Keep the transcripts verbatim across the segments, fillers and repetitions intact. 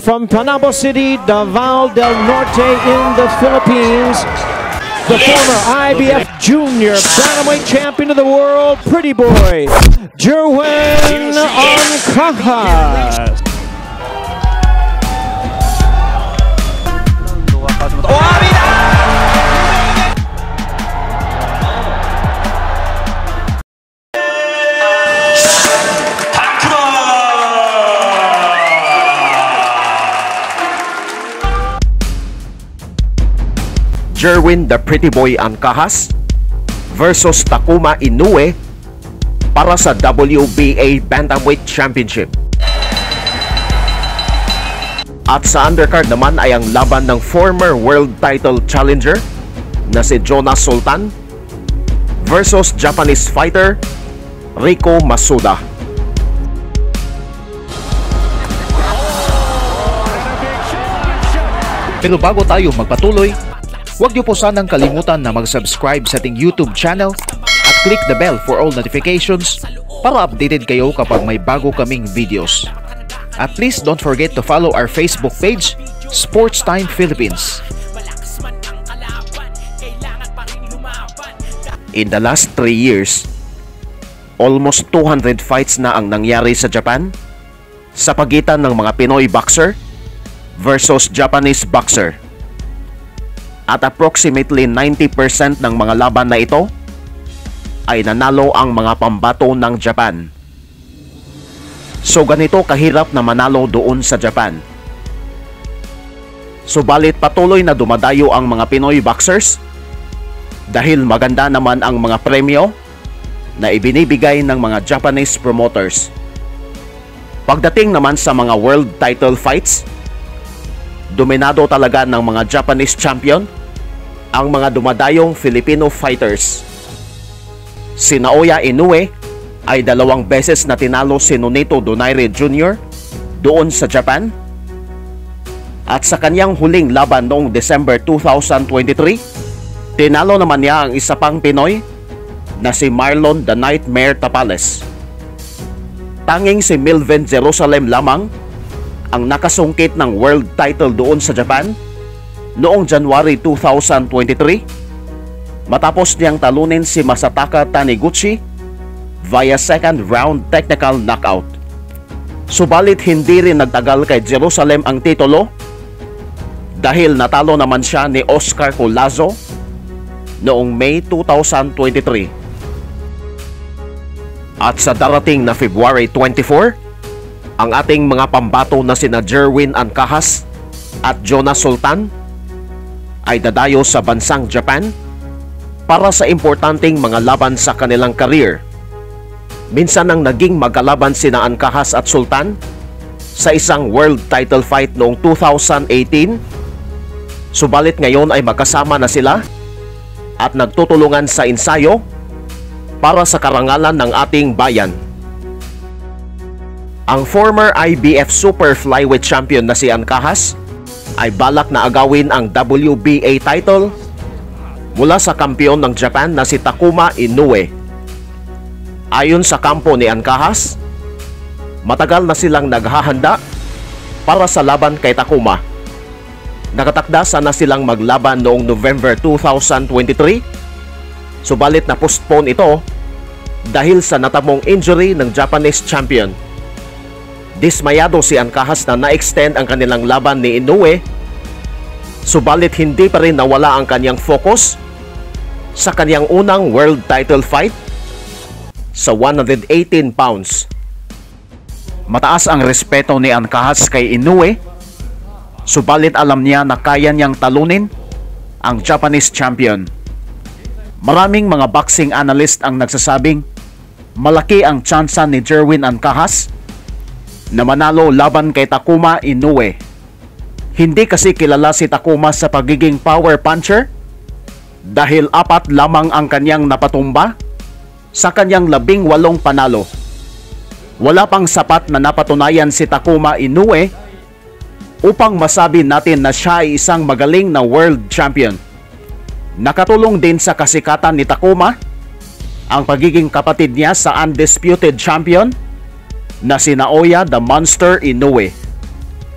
from Panabo City, Davao del Norte in the Philippines, the former I B F Junior Bantamweight Champion of the World, Pretty Boy, Jerwin Ancahas. Jerwin the Pretty Boy Ancahas versus Takuma Inoue para sa W B A Bantamweight Championship. At sa undercard naman ay ang laban ng former world title challenger na si Jonas Sultan versus Japanese fighter Rico Masuda. Pero bago tayo magpatuloy, huwag niyo po sanang kalimutan na mag-subscribe sa ating YouTube channel at click the bell for all notifications para updated kayo kapag may bago kaming videos. At please don't forget to follow our Facebook page, Sports Time Philippines. In the last three years, almost two hundred fights na ang nangyari sa Japan sa pagitan ng mga Pinoy boxer versus Japanese boxer. At approximately ninety percent ng mga laban na ito ay nanalo ang mga pambato ng Japan. So ganito kahirap na manalo doon sa Japan. Subalit patuloy na dumadayo ang mga Pinoy boxers dahil maganda naman ang mga premyo na ibinibigay ng mga Japanese promoters. Pagdating naman sa mga world title fights, dominado talaga ng mga Japanese champion ang mga dumadayong Filipino fighters. Si Naoya Inoue ay dalawang beses na tinalo si Nonito Donaire Junior doon sa Japan. At sa kanyang huling laban noong December two thousand twenty-three, tinalo naman niya ang isa pang Pinoy na si Marlon the Nightmare Tapales. Tanging si Milven Jerusalem lamang ang nakasungkit ng world title doon sa Japan noong January two thousand twenty-three matapos niyang talunin si Masataka Taniguchi via second round technical knockout. Subalit hindi rin nagtagal kay Jerusalem ang titulo dahil natalo naman siya ni Oscar Collazo noong May two thousand twenty-three. At sa darating na February twenty-four, ang ating mga pambato na sina Jerwin Ancahas at Jonas Sultan ay dadayo sa bansang Japan para sa importanteng mga laban sa kanilang career. Minsan nang naging magkalaban sina Ancahas at Sultan sa isang world title fight noong two thousand eighteen, subalit ngayon ay magkasama na sila at nagtutulungan sa ensayo para sa karangalan ng ating bayan. Ang former I B F Super Flyweight Champion na si Ancahas ay balak na agawin ang W B A title mula sa kampiyon ng Japan na si Takuma Inoue. Ayon sa kampo ni Ancahas, matagal na silang naghahanda para sa laban kay Takuma. Nakatakda sana silang maglaban noong November two thousand twenty-three, subalit na postpone ito dahil sa natamong injury ng Japanese champion. Dismayado si Ancahas na na-extend ang kanilang laban ni Inoue, subalit hindi pa rin nawala ang kanyang focus sa kanyang unang world title fight sa one hundred eighteen pounds. Mataas ang respeto ni Ancahas kay Inoue, subalit alam niya na kaya niyang talunin ang Japanese champion. Maraming mga boxing analyst ang nagsasabing malaki ang tsansa ni Jerwin Ancahas na manalo laban kay Takuma Inoue. Hindi kasi kilala si Takuma sa pagiging power puncher dahil apat lamang ang kanyang napatumba sa kanyang labing walong panalo. Wala pang sapat na napatunayan si Takuma Inoue upang masabi natin na siya ay isang magaling na world champion. Nakatulong din sa kasikatan ni Takuma ang pagiging kapatid niya sa undisputed champion na si Naoya the Monster Inoue.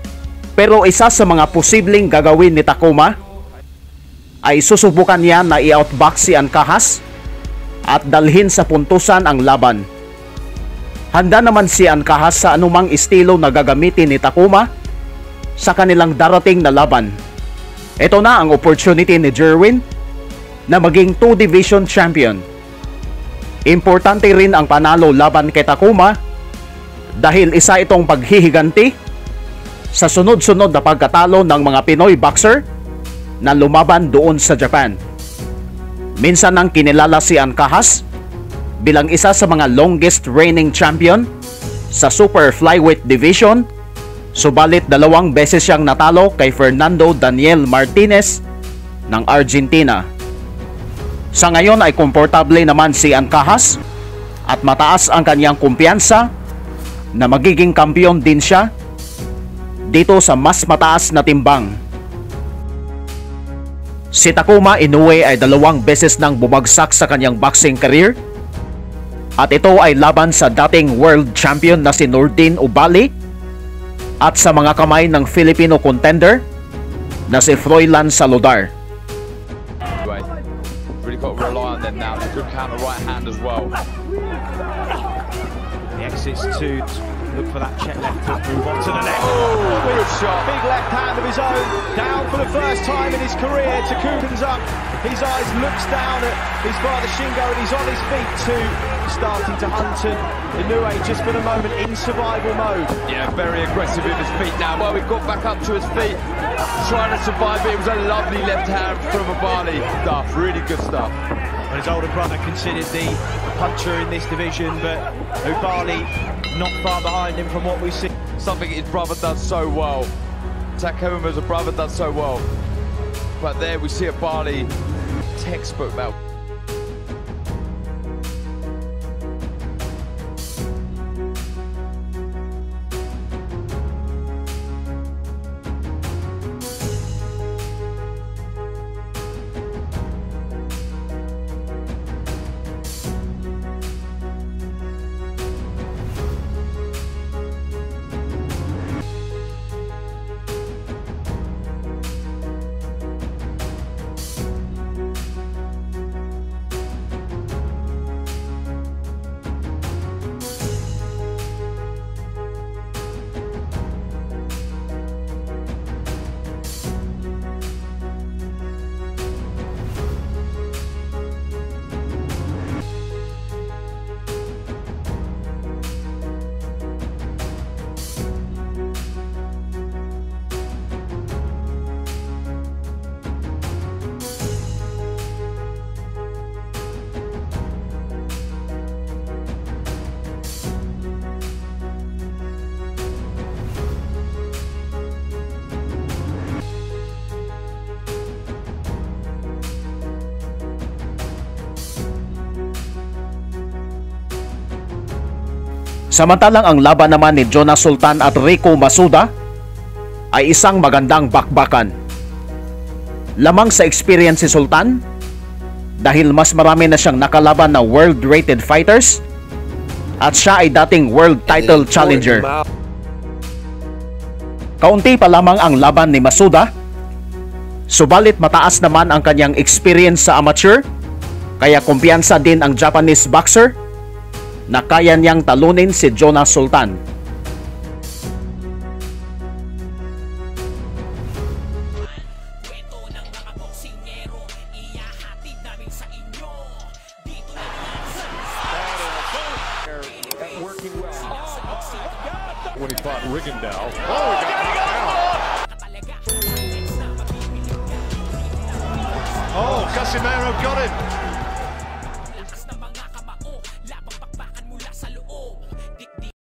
Pero isa sa mga posibleng gagawin ni Takuma ay susubukan niya na i-outbox si Ancajas at dalhin sa puntusan ang laban. Handa naman si Ancajas sa anumang estilo na gagamitin ni Takuma sa kanilang darating na laban. Ito na ang opportunity ni Jerwin na maging two division champion. Importante rin ang panalo laban kay Takuma dahil isa itong paghihiganti sa sunod-sunod na pagkatalo ng mga Pinoy boxer na lumaban doon sa Japan. Minsan nang kinilala si Ancajas bilang isa sa mga longest reigning champion sa super flyweight division, subalit dalawang beses siyang natalo kay Fernando Daniel Martinez ng Argentina. Sa ngayon ay komportable naman si Ancajas at mataas ang kanyang kumpiyansa na magiging kampiyon din siya dito sa mas mataas na timbang. Si Takuma Inoue ay dalawang beses nang bumagsak sa kanyang boxing career at ito ay laban sa dating world champion na si Nordine Oubaali at sa mga kamay ng Filipino contender na si Froilan Saludar. Really got to rely on them now. Good counter right hand as well. The exits to look for that check left hook, move on to the next. Oh, good shot. Big left hand of his own, down for the first time in his career. Takuma's up, his eyes looks down at his father Shingo and he's on his feet too, starting to hunt, and Inoue just for the moment in survival mode. Yeah, very aggressive with his feet now. Well, he got back up to his feet, trying to survive it. It was a lovely left hand from Oubaali. Stuff, really good stuff. And his older brother considered the puncher in this division, but Oubaali not far behind him from what we see. Something his brother does so well. Takuma's brother does so well. But there we see Oubaali, textbook now. Samantalang ang laban naman ni Jonas Sultan at Rico Masuda ay isang magandang bakbakan. Lamang sa experience si Sultan dahil mas marami na siyang nakalaban na world-rated fighters at siya ay dating world title challenger. Kaunti pa lamang ang laban ni Masuda, subalit mataas naman ang kanyang experience sa amateur, kaya kumpiyansa din ang Japanese boxer na kaya niyang talunin si Jonas Sultan. When he fought Rigondeaux. Oh, he got knocked out. Oh, Casimero got him.